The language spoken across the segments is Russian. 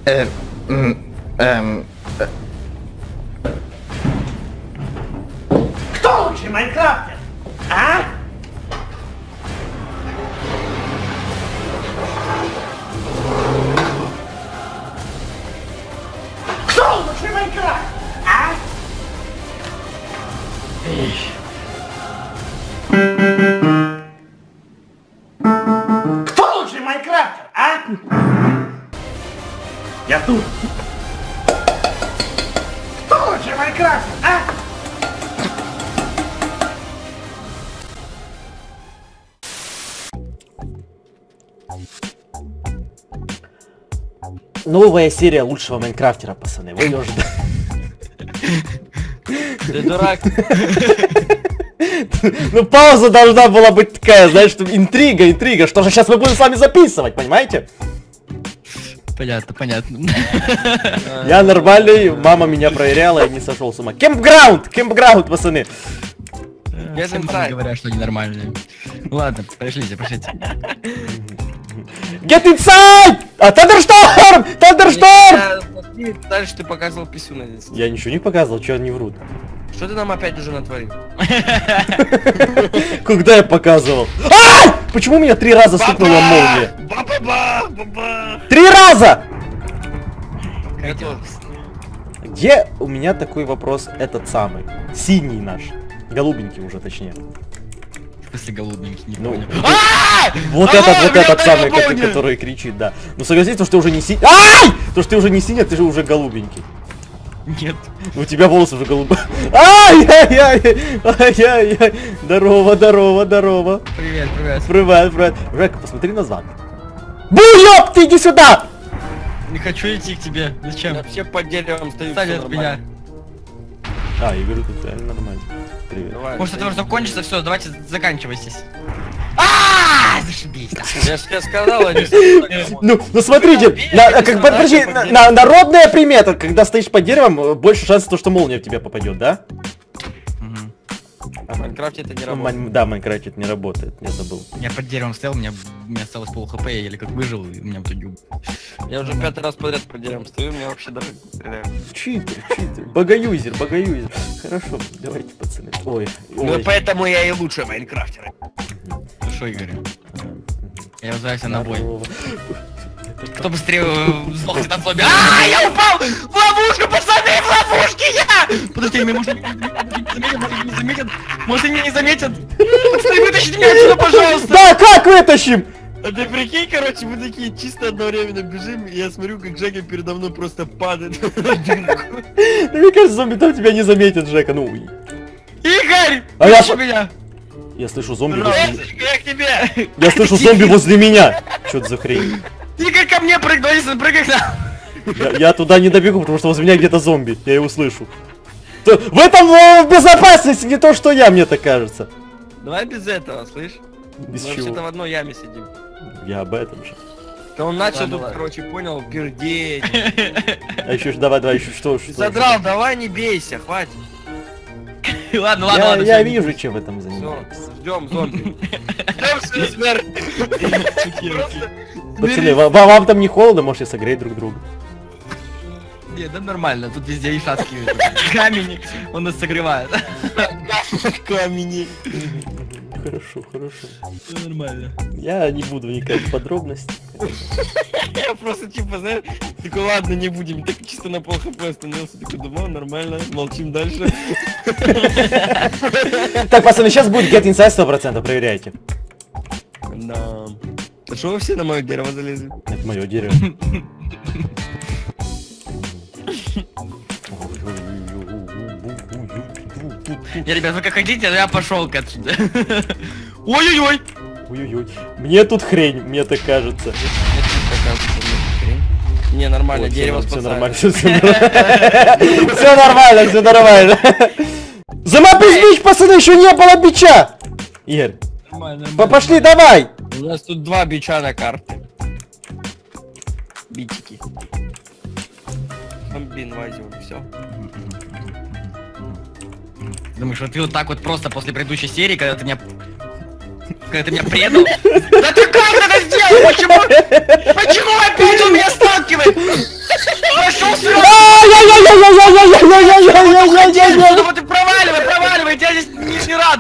Кто лучший майнкрафтер? А? Кто лучший майнкрафтер? А? Кто лучший майнкрафтер? А? Я тут. Кто лучший майнкрафтер? А? Новая серия лучшего майнкрафтера, пацаны. Вы ее ждали. Ты дурак. Ну пауза должна была быть такая, знаешь, что интрига. Что же сейчас мы будем с вами записывать, понимаете? Понятно, понятно. Я нормальный, мама меня проверяла и не сошел с ума. Кемпграунд, пацаны. Все говорят, что они нормальные. Ладно, пошлите. Get inside! Thunderstorm! Дальше ты показывал писюна здесь. Я ничего не показывал, что они врут. Что ты нам опять уже натворил? Когда я показывал? Ай! Почему меня 3 раза стукнула молния? 3 раза! Где у меня такой вопрос, этот самый? Синий наш. Голубенький уже, точнее. В смысле голубенький, не Ну, понял. вот этот самый, который кричит, да. Ну согласись, то, что ты уже не синий. Ай! То, что ты уже не синий, ты же уже голубенький. Нет. У тебя волосы уже голубые. Ай-яй-яй! Здорово. Привет. Жека, посмотри назад. Буёк, ты иди сюда! Не хочу идти к тебе. Зачем? Я все под деревом стою. Отстань от меня. А, я говорю, тут реально нормально. Привет. Давай, Может это уже закончится, все, давайте заканчивайтесь. Зашибись. Я же тебе сказал, они... Ну смотрите, подожди, народная примета, когда стоишь под деревом, больше шансов, что молния в тебя попадет, да? А в Майнкрафте это не работает. Да, в Майнкрафте это не работает, я забыл. Я под деревом стоял, у меня осталось пол хп, я еле как выжил, и у меня в итоге... Я уже 5-й раз подряд под деревом стою, меня вообще даже не стреляют. Читер. Багаюзер. Хорошо, давайте, пацаны. Ой. Ну поэтому я и лучший майнкрафтер. Ну что, Игорь? Я вызываюсь на бой. Кто быстрее сдохнет от зомби? Я упал! В ловушку, пацаны, в ловушке я! Подожди, меня может не заметят? Может они не заметят? Пацаны, вытащите меня отсюда, пожалуйста! Да, как вытащим? А ты прикинь, короче, мы такие чисто одновременно бежим, и я смотрю, как Жека передо мной просто падает. Мне кажется, зомби там тебя не заметят, Жека, ну... Игорь! Вытащи меня! Я слышу зомби возле... Я к тебе! Я слышу зомби возле меня! Чё это за хрень? Игорь, ко мне прыгай, если прыгай к нам! Я туда не добегу, потому что возле меня где-то зомби. Я его слышу. В этом в безопасности не то, что я, мне так кажется. Давай без этого, слышь? Без Мы чего? вообще-то в одной яме сидим. Я об этом же. Да он начал Ладно, тут, ладно. короче, понял, пердеть. А еще давай, еще что? Задрал, давай не бейся, хватит. Ладно, Я всё. вижу, чем в этом Все, занимаетесь. ждем зомби. Ждем свою смерть. Просто Пацаны, вам там не холодно, можете согреть друг друга. Не, да нормально, тут везде и шатки. Камень, он нас согревает. камни. Хорошо. Всё нормально. Я не буду вникать в подробности. Я просто типа, знаешь, такой, ладно, не будем. Так чисто на пол хп остановился, такой, думал, нормально, молчим дальше. Так, пацаны, сейчас будет get inside 100%, проверяйте. Да. А что вы все на мое дерево залезли? Это мое дерево. Не, ребят, вы как хотите, но я пошел отсюда. Ой-ой-ой! Ой-ой-ой. Мне тут хрень, мне так кажется. Не, нормально, Ой, дерево все спасает. нормально, все нормально. Замопись бич, пацаны, еще не было бича! Игорь, пошли, давай! У нас тут 2 бича на карте. Бичики. Зомби инвазиум, все. Думаешь, вот ты вот так вот просто после предыдущей серии, когда ты меня предал? Да ты как это сделал? Почему опять он меня сталкивает?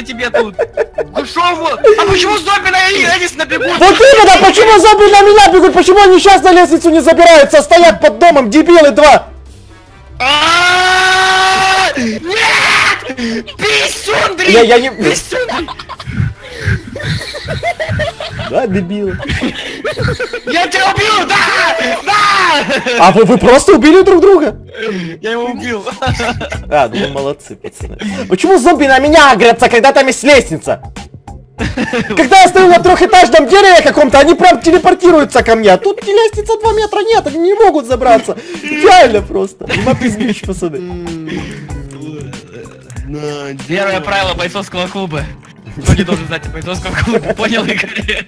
тебе тут? Ну шо вот? А почему зомби на лестнице бегут? Вот именно, почему зомби на меня бегут? Почему они сейчас на лестницу не забираются? Стоят под домом, дебилы два! Нет! Писюндри! Я не... Писюндри! Да, дебилы. Я тебя убил! Да! Да! А вы просто убили друг друга? Я его убил. А, ну вы молодцы, пацаны. Почему зомби на меня агрятся, когда там есть лестница? Когда я стою на трехэтажном дереве каком-то, они прям телепортируются ко мне. А тут лестница 2 метра нет, они не могут забраться. Идеально просто. Нема пиздиш, пацаны. Первое правило бойцовского клуба. Кто не должен знать о бойцовском клубе, понял, Игорь?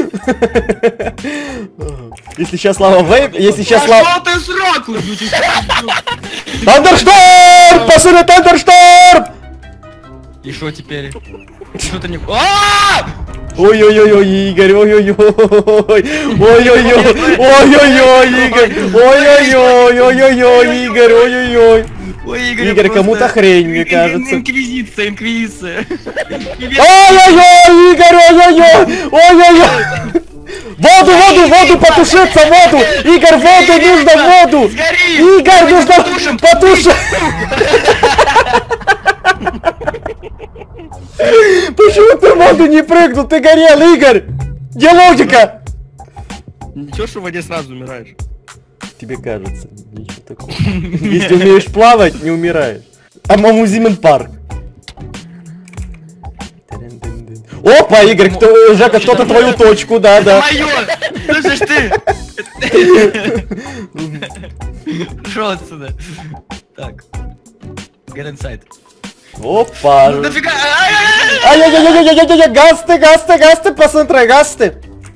Если сейчас Слава вейп, если сейчас Слава... Пошёл ты сраку! Тандершторм! Пацаны, Тандершторм! И что теперь? Что ты не... Ой-ой-ой, Игорь, ой-ой-ой, ой-ой-ой, ой-ой-ой, Игорь, ой-ой-ой, ой-ой-ой, Игорь, ой-ой-ой. Ой, Игорь, кому-то хрень, мне кажется. Инквизиция, инквизиция. Ой-ой-ой, Игорь, ой-ой-ой, ой-ой-ой. Воду, воду, воду, потушиться, воду! Игорь, воду, нужно воду! Игорь, нужно потушить! Почему ты в воду не прыгнул? Ты горел, Игорь! Где логика? Ничего, что в воде сразу умираешь. Тебе кажется, ничего такого. Если умеешь плавать, не умираешь. Амамузимен парк. Опа, Игорь, Жека, кто-то твою точку, да. Моё! Слышишь ты? Шо отсюда? Так. Get inside. Опа. Нафига? Ай-яй-яй-яй-яй-яй-яй, гасты, посмотри, гасты.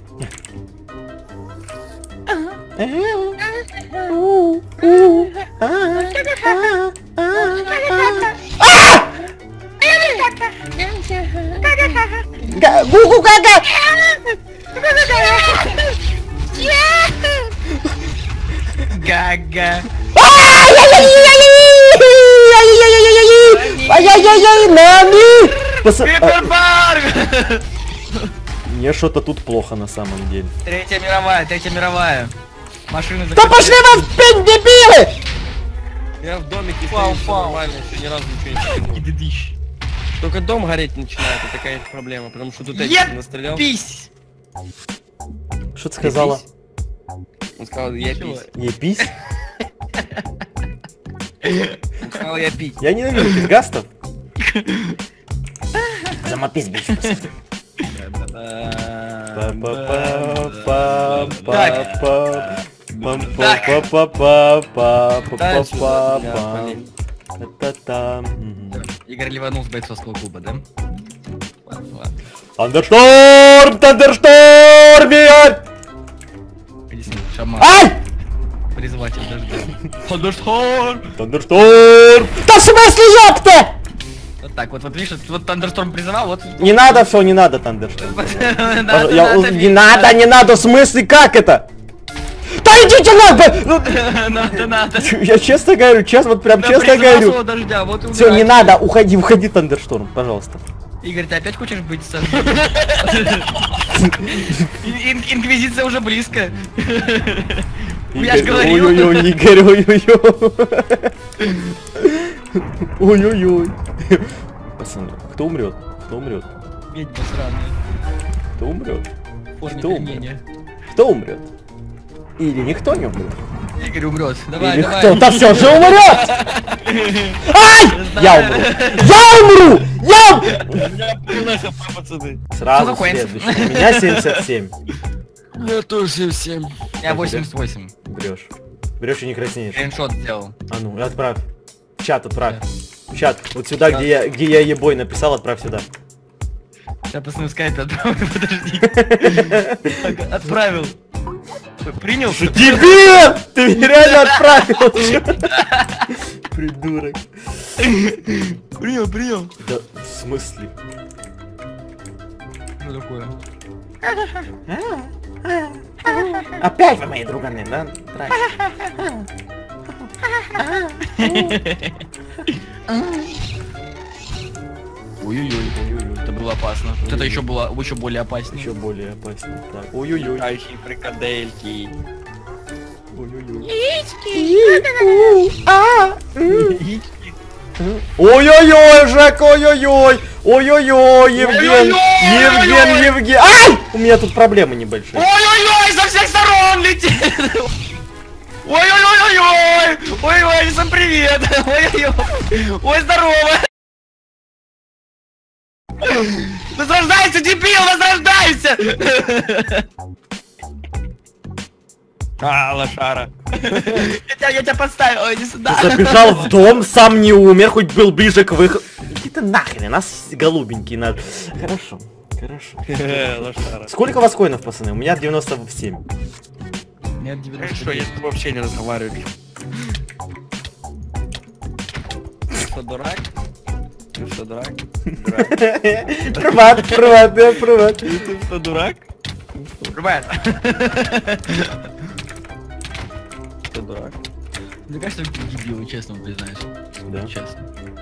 Гу-гу, гага! Гага. Ай-яй-яй-яй-яй! Нами! Гиперпарк! Мне что-то тут плохо на самом деле. Третья мировая. Машины Да пошли вы в пень, дебилы! Я в домике Пау, стою, всё пау. нормально, еще ни разу ничего не стрелял. Только дом гореть начинает, это такая проблема, потому что тут эти настрелял. Епись! Что ты сказала? Он сказал, я Чего? пись. Епись? Он сказал, я пить. Я ненавижу пизгастов. Замопись, бич. Игорь ливанул с бойцовского клуба, да? Ладно. Тандершторм! Тандершторм! Объясни, шаман. Ай! Призыватель дождя. Тандершторм! Тандершторм! Да в смысле, ёпта! Вот так вот видишь, вот Тандершторм призывал, вот... Не надо, все, не надо, Тандершторм. Надо, Не надо, в смысле, как это? Да идите нахуй! Надо. Я честно говорю, вот прям честно говорю. Дождя, вот и Все, не убирай. надо, уходи, Тандершторм, пожалуйста. Игорь, ты опять хочешь быть со мной? Инквизиция уже близко. Я ж говорил. Ой-ой-ой, Игорь, ой-ой-ой. Ой-ой-ой. Пацаны, кто умрет? Кто умрет? Ведьма сраная. Кто умрет? В форме Кто умрет? пельменя. Кто умрет? Или никто не умрет? Игорь умрет. Давай, Или давай. кто-то все же умрет! Ай! Я умру! Я умру! У меня полная хп, пацаны. Сразу такое? следующий. У меня 77. Я тоже 77. Я 88. Брешь. Брешь и не краснеешь. Скриншот сделал. А ну, отправь. В чат отправь. В чат. Вот сюда, где я ебой написал, отправь сюда. Сейчас пацаны в скайпе отправил, подожди. Так, отправил. Принял? Дебил! Ты меня реально отправил! Придурок. Принял. Да, в смысле? Что такое? Опять вы мои друганы, да? Ой-ой-ой. было опасно. Вот это еще было еще более опаснее. Еще более опаснее. Так, ой-ой-ой. Ай, фрикадельки. Ой-ой-ой. Ой-ой-ой, Жек, ой-ой-ой. Ой-ой-ой, Евген. Евген. Ай! У меня тут проблемы небольшие. Ой-ой-ой, со всех сторон летит! Ой-ой-ой-ой-ой! Ой-ой, всем привет! Ой-ой-ой! Ой, здорово! Возрождайся, дебил, возрождайся! А, лошара. Я тебя подставил, ой, иди сюда. Забежал в дом, сам не умер, хоть был ближе к выходу. Иди ты нахрен, нас голубенький надо. Хорошо, хорошо. Лошара. Сколько у вас коинов, пацаны? У меня 97. Нет, Хорошо, я с тобой вообще не разговариваю. Ты что, дурак? Ты что, дурак? Приват. Ты что, дурак? Ребят, Ты дурак. мне кажется, ты дебил, честно признаюсь. Да. Честно.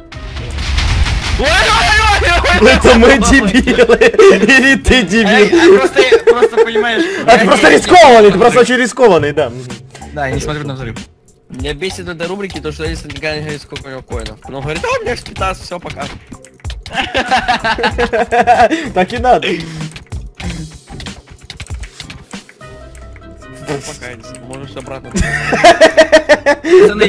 Ой-ой-ой! Это мы дебилы. Или ты дебил. Просто понимаешь... А ты просто рискованный, ты просто очень рискованный, да. Да, я не смотрю на взрыв. Меня бесит в этой рубрике то, что если никогда не говорит, сколько у него коинов. Но он говорит, а у меня 15, все, пока. Так и надо. Пока, можешь обратно. Пацаны,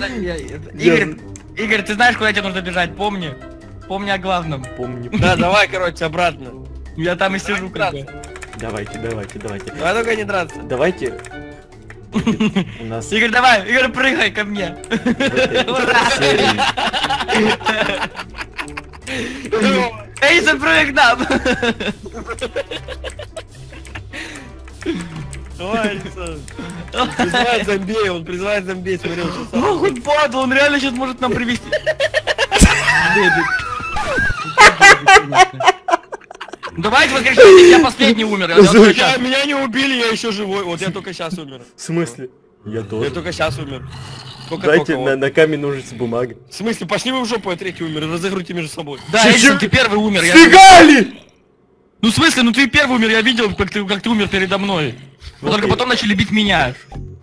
Игорь, ты знаешь, куда тебе нужно бежать, помни. Помни о главном. Помню. Да, давай, короче, обратно. Я там и сижу, как бы. Давайте. Давай только не драться. Давайте. У нас Игорь, давай, Игорь, прыгай ко мне. Эйсон, прыгай к нам. Давай, Александр. Призывает зомби, он призывает зомби, смотри, он сейчас. Ох, он падал, он реально сейчас может нам привести. Давайте воскрешайте, я последний умер. Меня не убили, я еще живой. Вот я только сейчас умер. В смысле? Я Я тоже. только сейчас умер. Дайте на камень, ножницы, бумага. В смысле, пошли вы в жопу, я третий умер, разыгрывайте между собой. Да, Эйсон, ты первый умер. Сфигали! Ну в смысле, ну ты первый умер, я видел, как ты умер передо мной. Вы только потом начали бить меня.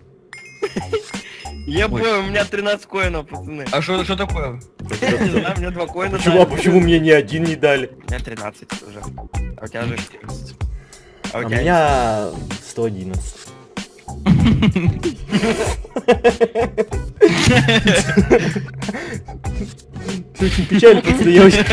Я понял, у меня 13 коинов, пацаны. А что такое? Не знаю, мне 2 коина Почему, а дали. почему мне ни один не дали? У меня 13 уже. А у тебя же 14. А у у тебя меня 111. Ты очень печально, просто я очень...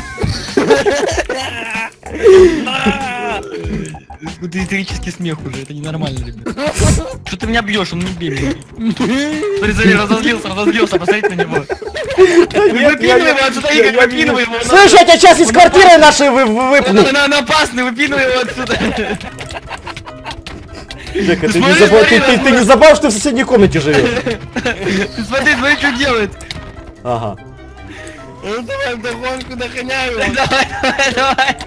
Это истерический смех уже, это ненормально, ребят. Что ты меня бьешь, он не бей меня. Смотри, разозлился, посмотрите на него. Выпинывай его отсюда, Игорь, выпинывай его. Слышь, я тебя сейчас из квартиры нашей выпну. Он опасный, выпинывай его отсюда. Жека, ты Смотри, не забыл, смотри, ты не забыл, что ты в соседней комнате живешь. Смотри, что делает. Ага. Ну давай вдогонку нагоняй его. Давай.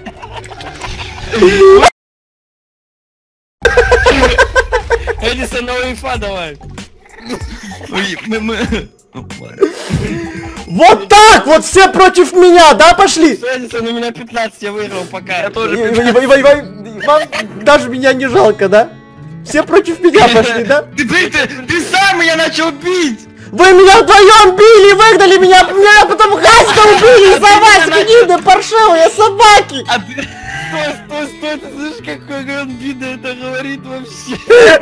Эдисон на УЕФА давай. Вот так! Вот все против меня, да, пошли? Эдисон, у меня 15, я выиграл, пока. Я тоже. Вам даже меня не жалко, да? Все против меня пошли, да? Ты сам меня начал бить! Вы меня вдвоем били, выгнали меня потом Хасика убили из-за вас, гниды паршивые собаки! А ты... Стой, ты слышишь, какой он видно это говорит вообще?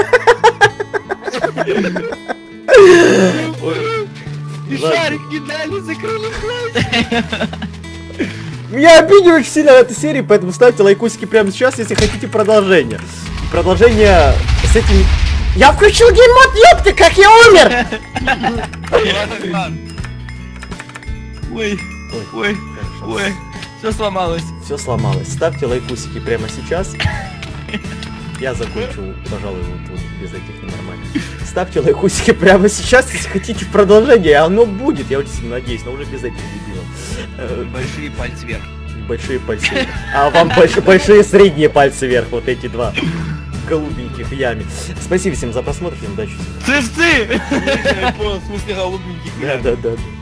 И шарик не дали, закрыли глаз. Меня обидели очень сильно эта серия, поэтому ставьте лайкусики прямо сейчас, если хотите продолжение. Продолжение с этим... Я включил гейммод, ёпты, как я умер! Ой, все сломалось. Все сломалось. Ставьте лайкусики прямо сейчас. Я закончу, пожалуй, вот без этих ненормальных. Ставьте лайкусики прямо сейчас, если хотите продолжение. Оно будет, я очень сильно надеюсь, но уже без этих дебилов. Большие пальцы вверх. Большие пальцы вверх. А вам большие средние пальцы вверх, вот эти два. Голубеньких в яме. Спасибо всем за просмотр, всем удачи. Ты! Я понял, в смысле голубеньких. Да.